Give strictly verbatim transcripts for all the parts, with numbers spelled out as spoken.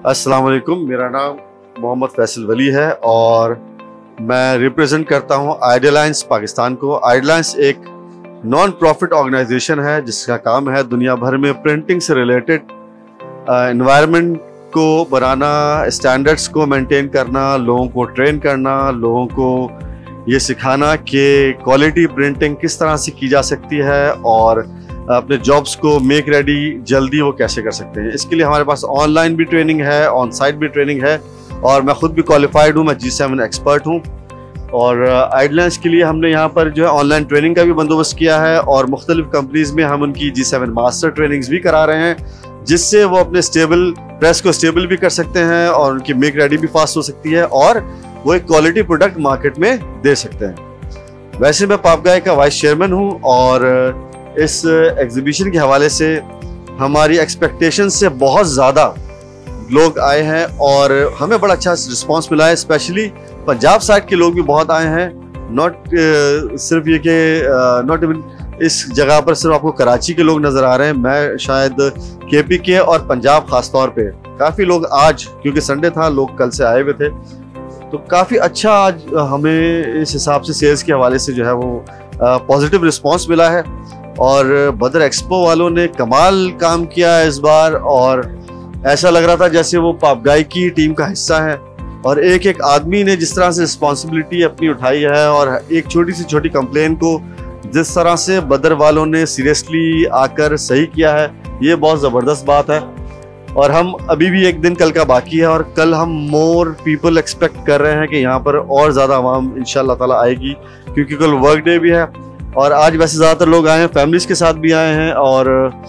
अस्सलाम वालेकुम, मेरा नाम मोहम्मद फैसल वली है और मैं रिप्रेजेंट करता हूं आइडियलाइंस पाकिस्तान को। आइडियलाइंस एक नॉन प्रॉफिट ऑर्गेनाइजेशन है जिसका काम है दुनिया भर में प्रिंटिंग से रिलेटेड एनवायरनमेंट को बनाना, स्टैंडर्ड्स को मेंटेन करना, लोगों को ट्रेन करना, लोगों को ये सिखाना कि क्वालिटी प्रिंटिंग किस तरह से की जा सकती है और अपने जॉब्स को मेक रेडी जल्दी वो कैसे कर सकते हैं। इसके लिए हमारे पास ऑनलाइन भी ट्रेनिंग है, ऑन साइट भी ट्रेनिंग है और मैं खुद भी क्वालिफाइड हूँ, मैं जी सेवन एक्सपर्ट हूँ। और आइडियलाइंस के लिए हमने यहाँ पर जो है ऑनलाइन ट्रेनिंग का भी बंदोबस्त किया है और मुख्तलिफ कंपनीज में हम उनकी जी सेवन मास्टर ट्रेनिंग्स भी करा रहे हैं जिससे वो अपने स्टेबल प्रेस को स्टेबल भी कर सकते हैं और उनकी मेक रेडी भी फास्ट हो सकती है और वो एक क्वालिटी प्रोडक्ट मार्केट में दे सकते हैं। वैसे मैं पापगाय का वाइस चेयरमैन हूँ और इस एग्जीबिशन के हवाले से हमारी एक्सपेक्टेशन से बहुत ज़्यादा लोग आए हैं और हमें बड़ा अच्छा रिस्पांस मिला है। स्पेशली पंजाब साइड के लोग भी बहुत आए हैं। नॉट uh, सिर्फ ये कि नॉट इवन इस जगह पर सिर्फ आपको कराची के लोग नज़र आ रहे हैं, मैं शायद के पी के और पंजाब ख़ास तौर पे काफ़ी लोग आज, क्योंकि संडे था, लोग कल से आए हुए थे, तो काफ़ी अच्छा आज हमें इस हिसाब से सेल्स के हवाले से जो है वो पॉजिटिव रिस्पांस मिला है। और बदर एक्सपो वालों ने कमाल काम किया है इस बार और ऐसा लग रहा था जैसे वो पापगाय की टीम का हिस्सा है और एक एक आदमी ने जिस तरह से रिस्पॉन्सिबिलिटी अपनी उठाई है और एक छोटी सी छोटी कंप्लेन को जिस तरह से बदर वालों ने सीरियसली आकर सही किया है, ये बहुत ज़बरदस्त बात है। और हम अभी भी एक दिन कल का बाकी है और कल हम मोर पीपल एक्सपेक्ट कर रहे हैं कि यहाँ पर और ज़्यादा आवाम इंशाल्लाह ताला आएगी क्योंकि कल वर्क डे भी है। और आज वैसे ज़्यादातर लोग आए हैं, फैमिलीज़ के साथ भी आए हैं और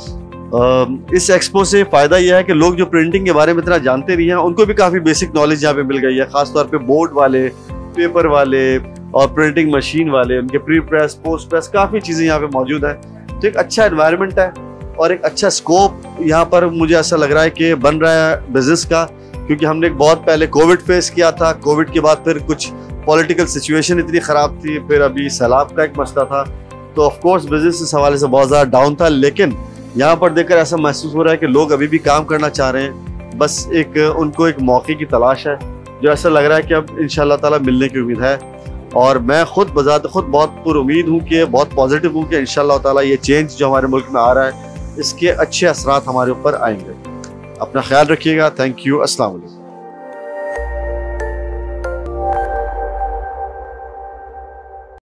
इस एक्सपो से फ़ायदा यह है कि लोग जो प्रिंटिंग के बारे में इतना जानते नहीं हैं उनको भी काफ़ी बेसिक नॉलेज यहाँ पे मिल गई है, ख़ासतौर पे बोर्ड वाले, पेपर वाले और प्रिंटिंग मशीन वाले, उनके प्री प्रेस, पोस्ट प्रेस, काफ़ी चीज़ें यहाँ पे मौजूद है। तो एक अच्छा एनवायरनमेंट है और एक अच्छा स्कोप यहाँ पर मुझे ऐसा लग रहा है कि बन रहा है बिजनेस का, क्योंकि हमने बहुत पहले कोविड फेस किया था, कोविड के बाद फिर कुछ पॉलिटिकल सिचुएशन इतनी ख़राब थी, फिर अभी सैलाब का एक मसला था, तो ऑफ कोर्स बिजनेस इस हवाले से बहुत ज़्यादा डाउन था। लेकिन यहाँ पर देखकर ऐसा महसूस हो रहा है कि लोग अभी भी काम करना चाह रहे हैं, बस एक उनको एक मौके की तलाश है जो ऐसा लग रहा है कि अब इंशाल्लाह ताला मिलने की उम्मीद है। और मैं खुद बजाते खुद बहुत पुरुमीद हूँ कि बहुत पॉजिटिव हूँ कि इंशाल्लाह ताला ये चेंज जो हमारे मुल्क में आ रहा है इसके अच्छे असरात हमारे ऊपर आएंगे। अपना ख्याल रखिएगा। Thank you. अस्सलाम वालेकुम।